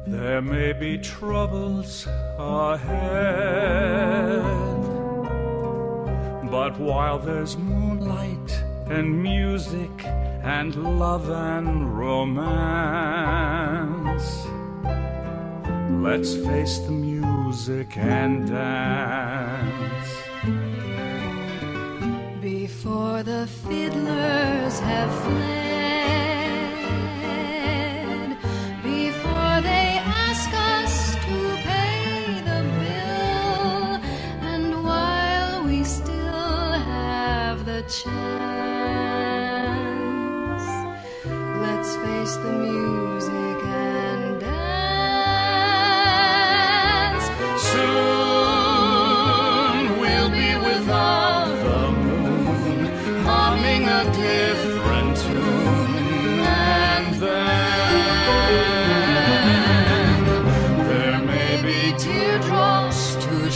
There may be troubles ahead, but while there's moonlight and music and love and romance, let's face the music and dance. Before the fiddlers have fled, before they ask us to pay the bill, and while we still have the chance, let's face the music and dance. Soon we'll be without the moon, humming a different tune, and then there may be teardrops to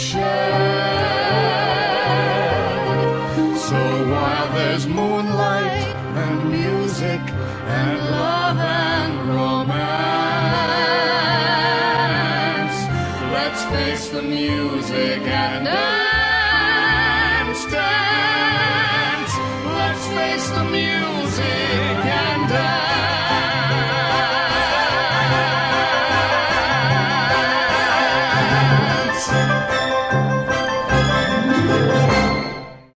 shed. So while there's moonlight and music and love and romance, let's face the music and dance, dance. Let's face the music.